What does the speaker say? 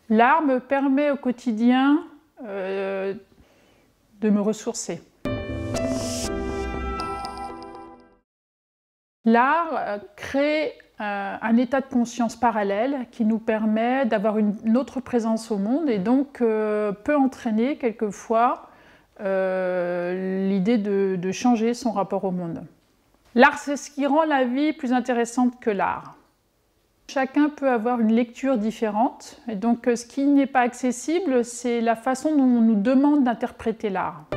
L'art me permet au quotidien de me ressourcer. L'art crée un état de conscience parallèle qui nous permet d'avoir une autre présence au monde et donc peut entraîner quelquefois l'idée de changer son rapport au monde. L'art, c'est ce qui rend la vie plus intéressante que l'art. Chacun peut avoir une lecture différente et donc ce qui n'est pas accessible, c'est la façon dont on nous demande d'interpréter l'art.